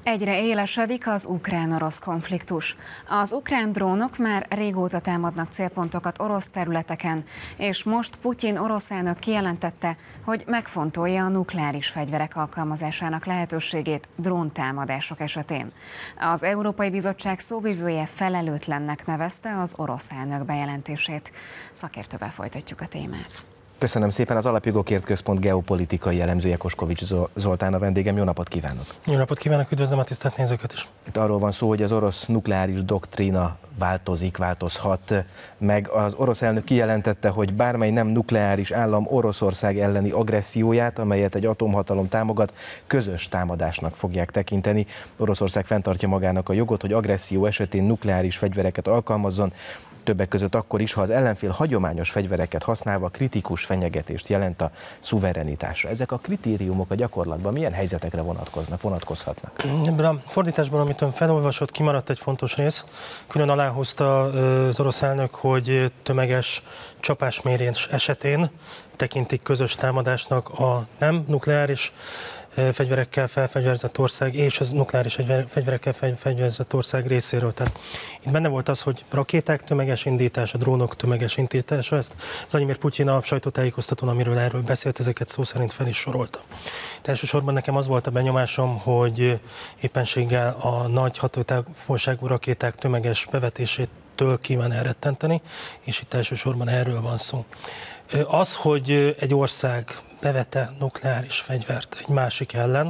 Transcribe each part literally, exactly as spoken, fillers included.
Egyre élesedik az ukrán-orosz konfliktus. Az ukrán drónok már régóta támadnak célpontokat orosz területeken, és most Putyin orosz elnök kijelentette, hogy megfontolja a nukleáris fegyverek alkalmazásának lehetőségét dróntámadások esetén. Az Európai Bizottság szóvivője felelőtlennek nevezte az orosz elnök bejelentését. Szakértővel folytatjuk a témát. Köszönöm szépen, az Alapjogokért Központ geopolitikai elemzője Koskovics Zoltán a vendégem. Jó napot kívánok! Jó napot kívánok, üdvözlöm a tisztelt nézőket is! Itt arról van szó, hogy az orosz nukleáris doktrína változik, változhat meg. Az orosz elnök kijelentette, hogy bármely nem nukleáris állam Oroszország elleni agresszióját, amelyet egy atomhatalom támogat, közös támadásnak fogják tekinteni. Oroszország fenntartja magának a jogot, hogy agresszió esetén nukleáris fegyvereket alkalmazzon, többek között akkor is, ha az ellenfél hagyományos fegyvereket használva kritikus fenyegetést jelent a szuverenitásra. Ezek a kritériumok a gyakorlatban milyen helyzetekre vonatkoznak, vonatkozhatnak? Ebben a fordításban, amit ön felolvasott, kimaradt egy fontos rész. Külön aláhozta az orosz elnök, hogy tömeges csapásmérés esetén tekintik közös támadásnak a nem nukleáris fegyverekkel felfegyverzett ország és az nukleáris fegyverekkel felfegyverzett ország részéről. Tehát itt benne volt az, hogy rakéták tömeges indítása, drónok tömeges indítása, ezt Vladimir Putyin a sajtótájékoztatón, amiről erről beszélt, ezeket szó szerint fel is sorolta. De elsősorban nekem az volt a benyomásom, hogy éppenséggel a nagy hatótávolságú rakéták tömeges bevetésétől kíván elrettenteni, és itt elsősorban erről van szó. Az, hogy egy ország bevette nukleáris fegyvert egy másik ellen,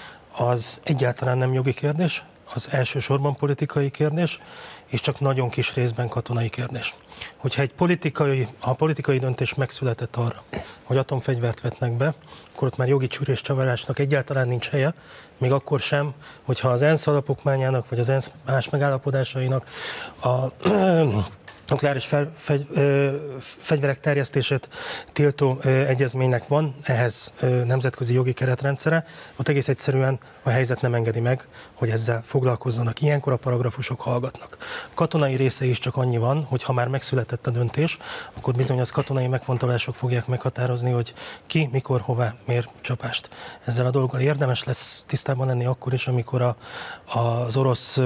az egyáltalán nem jogi kérdés, az elsősorban politikai kérdés, és csak nagyon kis részben katonai kérdés. Hogyha egy politikai, ha a politikai döntés megszületett arra, hogy atomfegyvert vetnek be, akkor ott már jogi csűrés-csavarásnak egyáltalán nincs helye, még akkor sem, hogyha az ENSZ alapokmányának, vagy az ENSZ más megállapodásainak a nukleáris fel, fegy, ö, fegyverek terjesztését tiltó ö, egyezménynek van ehhez ö, nemzetközi jogi keretrendszere, ott egész egyszerűen a helyzet nem engedi meg, hogy ezzel foglalkozzanak. Ilyenkor a paragrafusok hallgatnak. Katonai része is csak annyi van, hogy ha már megszületett a döntés, akkor bizony az katonai megfontolások fogják meghatározni, hogy ki, mikor, hová mér csapást. Ezzel a dologgal érdemes lesz tisztában lenni akkor is, amikor a, az orosz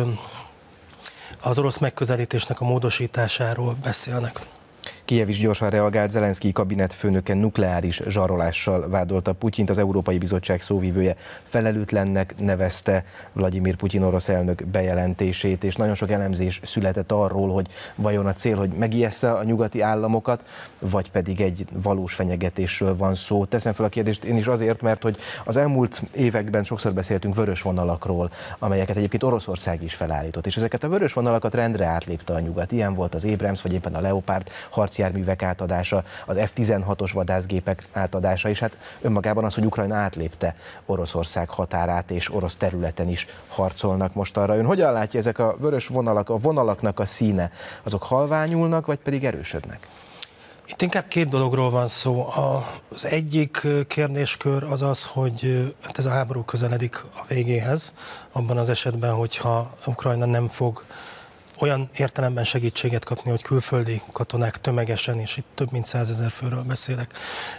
az orosz megközelítésnek a módosításáról beszélnek. Kijev is gyorsan reagált, Zelenszkij kabinetfőnöke nukleáris zsarolással vádolta Putyint, az Európai Bizottság szóvivője felelőtlennek nevezte Vladimir Putyin orosz elnök bejelentését, és nagyon sok elemzés született arról, hogy vajon a cél, hogy megijessze a nyugati államokat, vagy pedig egy valós fenyegetésről van szó. Teszem fel a kérdést én is azért, mert hogy az elmúlt években sokszor beszéltünk vörös vonalakról, amelyeket egyébként Oroszország is felállított, és ezeket a vörös vonalakat rendre átlépte a nyugat. Ilyen volt az Abrams, vagy éppen a Leopard harcjárművek átadása, az F tizenhatos vadászgépek átadása, és hát önmagában az, hogy Ukrajna átlépte Oroszország határát, és orosz területen is harcolnak most arra. Ön hogyan látja, ezek a vörös vonalak, a vonalaknak a színe, azok halványulnak, vagy pedig erősödnek? Itt inkább két dologról van szó. Az egyik kérdéskör az az, hogy ez a háború közeledik a végéhez, abban az esetben, hogyha Ukrajna nem fog olyan értelemben segítséget kapni, hogy külföldi katonák tömegesen, és itt több mint százezer főről beszélek,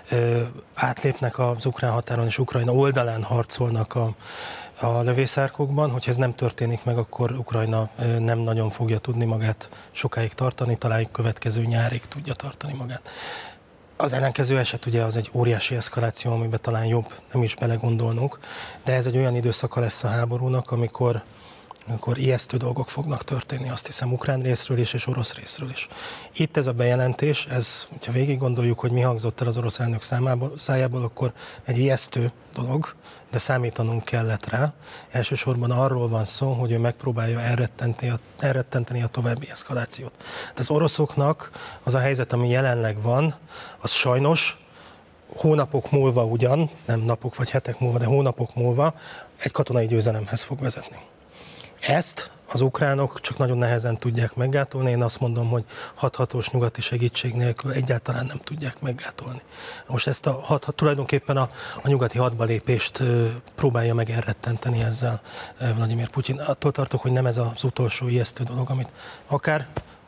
átlépnek az ukrán határon, és Ukrajna oldalán harcolnak a, a lövészárkokban. Hogyha ez nem történik meg, akkor Ukrajna nem nagyon fogja tudni magát sokáig tartani, talán következő nyárig tudja tartani magát. Az ellenkező eset ugye az egy óriási eszkaláció, amiben talán jobb nem is belegondolnunk, de ez egy olyan időszaka lesz a háborúnak, amikor amikor ijesztő dolgok fognak történni, azt hiszem, ukrán részről is és orosz részről is. Itt ez a bejelentés, ez, hogyha végig gondoljuk, hogy mi hangzott el az orosz elnök számából, szájából, akkor egy ijesztő dolog, de számítanunk kellett rá. Elsősorban arról van szó, hogy ő megpróbálja elrettenteni a, elrettenteni a további eszkalációt. De az oroszoknak az a helyzet, ami jelenleg van, az sajnos hónapok múlva ugyan, nem napok vagy hetek múlva, de hónapok múlva egy katonai győzelemhez fog vezetni. Ezt az ukránok csak nagyon nehezen tudják meggátolni. Én azt mondom, hogy hathatós nyugati segítség nélkül egyáltalán nem tudják meggátolni. Most ezt a hat, tulajdonképpen a, a nyugati hadbalépést próbálja meg elrettenteni ezzel Vladimir Putyin. Attól tartok, hogy nem ez az utolsó ijesztő dolog, amit akár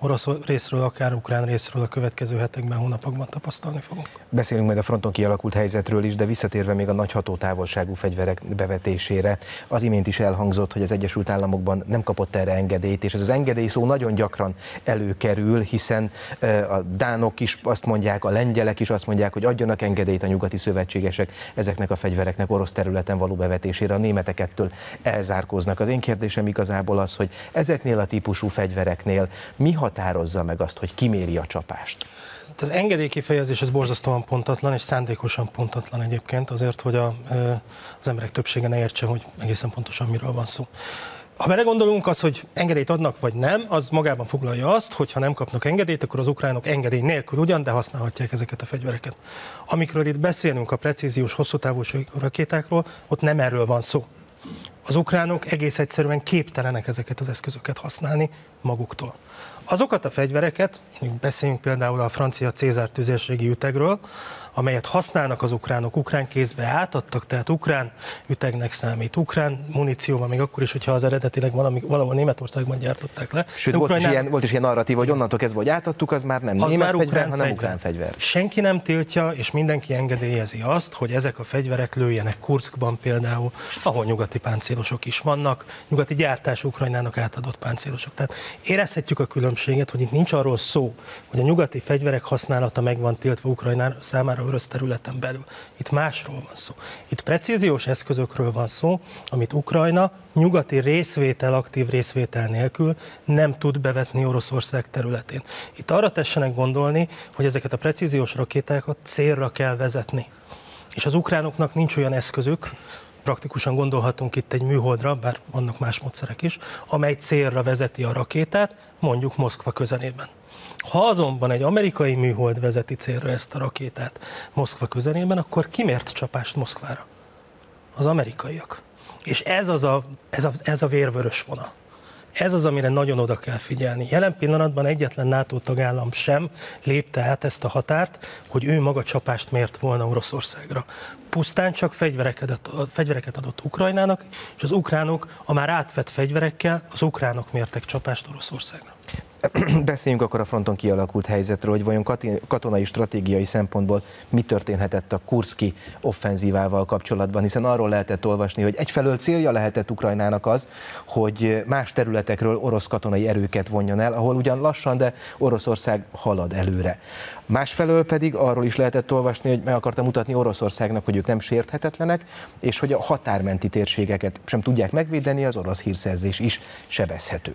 orosz részről, akár ukrán részről a következő hetekben, hónapokban tapasztalni fogunk. Beszélünk majd a fronton kialakult helyzetről is, de visszatérve még a nagy hatótávolságú fegyverek bevetésére, az imént is elhangzott, hogy az Egyesült Államokban nem kapott erre engedélyt, és ez az engedély szó nagyon gyakran előkerül, hiszen a dánok is azt mondják, a lengyelek is azt mondják, hogy adjanak engedélyt a nyugati szövetségesek ezeknek a fegyvereknek orosz területen való bevetésére, a németek ettől elzárkóznak. Az én kérdésem igazából az, hogy ezeknél a típusú fegyvereknél mi határozza meg azt, hogy kiméri a csapást? Az engedély kifejezés ez borzasztóan pontatlan, és szándékosan pontatlan egyébként, azért, hogy a, az emberek többsége ne értse, hogy egészen pontosan miről van szó. Ha belegondolunk, az, hogy engedélyt adnak vagy nem, az magában foglalja azt, hogy ha nem kapnak engedélyt, akkor az ukránok engedély nélkül ugyan, de használhatják ezeket a fegyvereket. Amikről itt beszélünk, a precíziós, hosszútávolságú rakétákról, ott nem erről van szó. Az ukránok egész egyszerűen képtelenek ezeket az eszközöket használni maguktól. Azokat a fegyvereket, beszéljünk például a francia Cézár tüzérségi ütegről, amelyet használnak az ukránok, ukrán kézbe átadtak, tehát ukrán ütegnek számít, ukrán munícióval, még akkor is, hogyha az eredetileg valami, valahol Németországban gyártották le. Sőt, volt, Ukrajnán... is ilyen, volt is ilyen narratív, hogy onnantól kezdve, hogy átadtuk, az már nem az német már fegyver, ukrán hanem fegyver. ukrán fegyver. Senki nem tiltja, és mindenki engedélyezi azt, hogy ezek a fegyverek lőjenek Kurszkban például, ahol nyugati páncélosok is vannak, nyugati gyártású Ukrajnának átadott páncélosok. Tehát érezhetjük a különbséget, hogy itt nincs arról szó, hogy a nyugati fegyverek használata meg van tiltva Ukrajna számára orosz területen belül. Itt másról van szó. Itt precíziós eszközökről van szó, amit Ukrajna nyugati részvétel, aktív részvétel nélkül nem tud bevetni Oroszország területén. Itt arra tessenek gondolni, hogy ezeket a precíziós rakétákat célra kell vezetni. És az ukránoknak nincs olyan eszközük, praktikusan gondolhatunk itt egy műholdra, bár vannak más módszerek is, amely célra vezeti a rakétát, mondjuk Moszkva közelében. Ha azonban egy amerikai műhold vezeti célra ezt a rakétát Moszkva közelében, akkor ki mért csapást Moszkvára? Az amerikaiak. És ez, az a, ez, a, ez a vérvörös vonal. Ez az, amire nagyon oda kell figyelni. Jelen pillanatban egyetlen NATO tagállam sem lépte át ezt a határt, hogy ő maga csapást mért volna Oroszországra. Pusztán csak fegyvereket, fegyvereket adott Ukrajnának, és az ukránok a már átvett fegyverekkel az ukránok mértek csapást Oroszországra. Beszéljünk akkor a fronton kialakult helyzetről, hogy vajon katonai, stratégiai szempontból mi történhetett a kurszki offenzívával kapcsolatban, hiszen arról lehetett olvasni, hogy egyfelől célja lehetett Ukrajnának az, hogy más területekről orosz katonai erőket vonjon el, ahol ugyan lassan, de Oroszország halad előre. Másfelől pedig arról is lehetett olvasni, hogy meg akarta mutatni Oroszországnak, hogy ők nem sérthetetlenek, és hogy a határmenti térségeket sem tudják megvédeni, az orosz hírszerzés is sebezhető.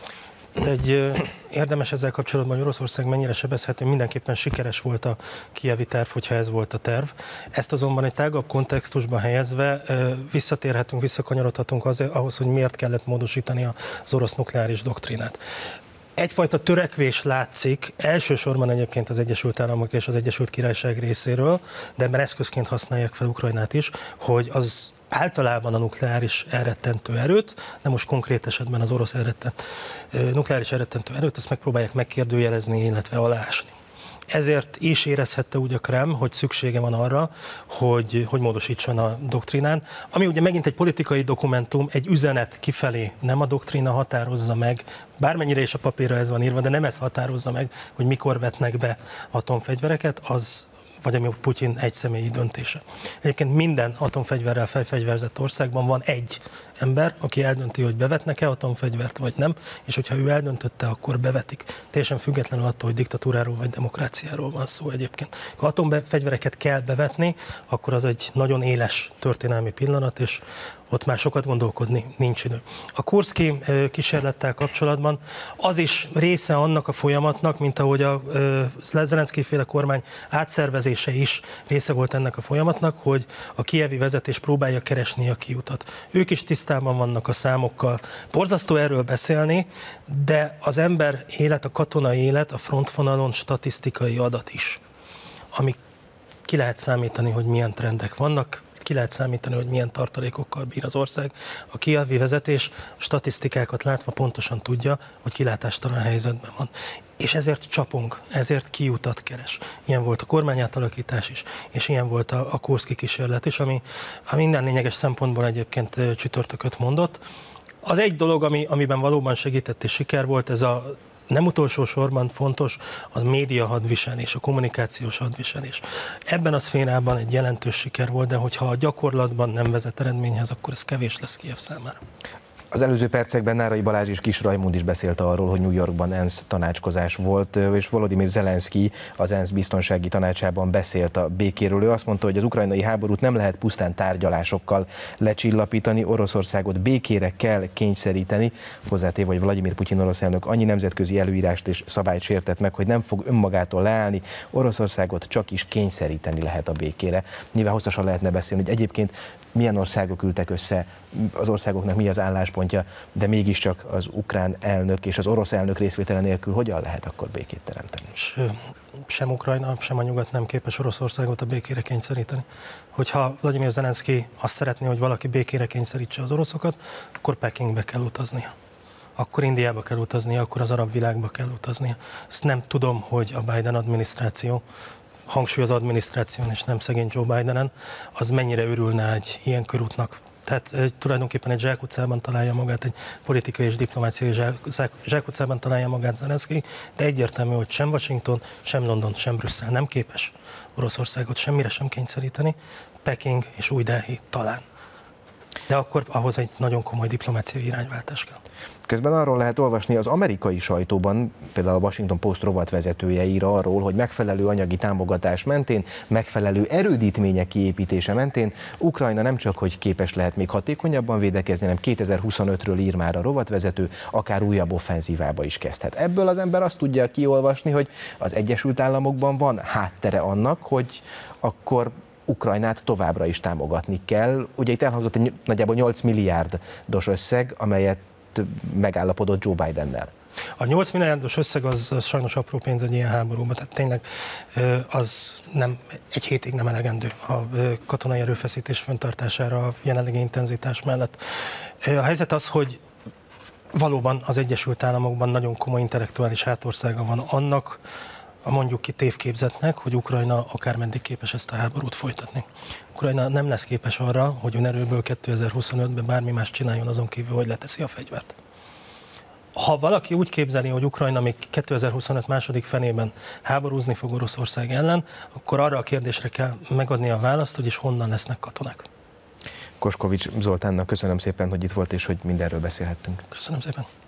Egy érdemes ezzel kapcsolatban, hogy Oroszország mennyire sebezhető, mindenképpen sikeres volt a kijevi terv, hogyha ez volt a terv. Ezt azonban egy tágabb kontextusban helyezve visszatérhetünk, visszakanyarodhatunk az, ahhoz, hogy miért kellett módosítani az orosz nukleáris doktrínát. Egyfajta törekvés látszik, elsősorban egyébként az Egyesült Államok és az Egyesült Királyság részéről, de ebben eszközként használják fel Ukrajnát is, hogy az általában a nukleáris elrettentő erőt, de most konkrét esetben az orosz elrettent, nukleáris elrettentő erőt, azt megpróbálják megkérdőjelezni, illetve aláásni. Ezért is érezhette úgy a Kreml, hogy szüksége van arra, hogy, hogy módosítson a doktrinán, ami ugye megint egy politikai dokumentum, egy üzenet kifelé, nem a doktrína határozza meg, bármennyire is a papírra ez van írva, de nem ez határozza meg, hogy mikor vetnek be atomfegyvereket, az vagy ami Putyin egyszemélyi döntése. Egyébként minden atomfegyverrel felfegyverzett országban van egy ember, aki eldönti, hogy bevetnek-e atomfegyvert, vagy nem, és hogyha ő eldöntötte, akkor bevetik. Teljesen függetlenül attól, hogy diktatúráról vagy demokráciáról van szó egyébként. Ha atomfegyvereket kell bevetni, akkor az egy nagyon éles történelmi pillanat, és ott már sokat gondolkodni nincs idő. A kurszki kísérlettel kapcsolatban az is része annak a folyamatnak, mint ahogy a Zelenszkij-féle kormány átszervezése is része volt ennek a folyamatnak, hogy a kijevi vezetés próbálja keresni a kiutat. Ők is tisztában vannak a számokkal. Borzasztó erről beszélni, de az ember élet, a katonai élet a frontvonalon statisztikai adat is, ami ki lehet számítani, hogy milyen trendek vannak, ki lehet számítani, hogy milyen tartalékokkal bír az ország. A kijevi vezetés a statisztikákat látva pontosan tudja, hogy kilátástalan helyzetben van. És ezért csapong, ezért kiutat keres. Ilyen volt a kormányátalakítás is, és ilyen volt a, a kurszki kísérlet is, ami, ami minden lényeges szempontból egyébként csütörtököt mondott. Az egy dolog, ami, amiben valóban segített és siker volt, ez a nem utolsó sorban fontos a média hadviselés, a kommunikációs hadviselés. Ebben a szférában egy jelentős siker volt, de hogyha a gyakorlatban nem vezet eredményhez, akkor ez kevés lesz Kijev számára. Az előző percekben Nárai Balázs és Kis Rajmund is beszélt arról, hogy New Yorkban ENSZ tanácskozás volt, és Volodymyr Zelenszky az ENSZ biztonsági tanácsában beszélt a békéről. Ő azt mondta, hogy az ukrajnai háborút nem lehet pusztán tárgyalásokkal lecsillapítani, Oroszországot békére kell kényszeríteni. Hozzátéve, hogy Vladimir Putyin orosz elnök annyi nemzetközi előírást és szabályt sértett meg, hogy nem fog önmagától leállni, Oroszországot csak is kényszeríteni lehet a békére. Nyilván hosszasan lehetne beszélni, hogy egyébként milyen országok ültek össze, az országoknak mi az álláspontja, de mégiscsak az ukrán elnök és az orosz elnök részvétele nélkül hogyan lehet akkor békét teremteni? És sem Ukrajna, sem a nyugat nem képes Oroszországot a békére kényszeríteni. Hogyha Vladimir Zelenszky azt szeretné, hogy valaki békére kényszerítse az oroszokat, akkor Pekingbe kell utaznia. Akkor Indiába kell utaznia, akkor az arab világba kell utaznia. Ezt nem tudom, hogy a Biden adminisztráció, hangsúly az adminisztráción és nem szegény Joe Bidenen, az mennyire örülne egy ilyen körútnak. Tehát e, tulajdonképpen egy zsákutcában találja magát, egy politikai és diplomáciai zsák, zsákutcában találja magát Zelenszky, de egyértelmű, hogy sem Washington, sem London, sem Brüsszel nem képes Oroszországot semmire sem kényszeríteni, Peking és Új-Delhi talán. De akkor ahhoz egy nagyon komoly diplomáciai irányváltás kell. Közben arról lehet olvasni az amerikai sajtóban, például a Washington Post rovatvezetője ír arról, hogy megfelelő anyagi támogatás mentén, megfelelő erődítmények kiépítése mentén Ukrajna nem csak hogy képes lehet még hatékonyabban védekezni, hanem kétezer-huszonötről ír már a rovatvezető, akár újabb offenzívába is kezdhet. Ebből az ember azt tudja kiolvasni, hogy az Egyesült Államokban van háttere annak, hogy akkor Ukrajnát továbbra is támogatni kell. Ugye itt elhangzott egy nagyjából nyolc milliárdos összeg, amelyet megállapodott Joe Bidennel. A nyolc milliárdos összeg az, az sajnos apró pénz egy ilyen háborúban, tehát tényleg az nem, egy hétig nem elegendő a katonai erőfeszítés fenntartására a jelenlegi intenzitás mellett. A helyzet az, hogy valóban az Egyesült Államokban nagyon komoly intellektuális hátországa van annak, a mondjuk ki tévképzetnek, hogy Ukrajna akármeddig képes ezt a háborút folytatni. Ukrajna nem lesz képes arra, hogy önerőből kétezer-huszonötben bármi más csináljon azon kívül, hogy leteszi a fegyvert. Ha valaki úgy képzeli, hogy Ukrajna még kétezer-huszonöt második felében háborúzni fog Oroszország ellen, akkor arra a kérdésre kell megadni a választ, hogy is honnan lesznek katonák. Koskovics Zoltánnak köszönöm szépen, hogy itt volt és hogy mindenről beszélhettünk. Köszönöm szépen.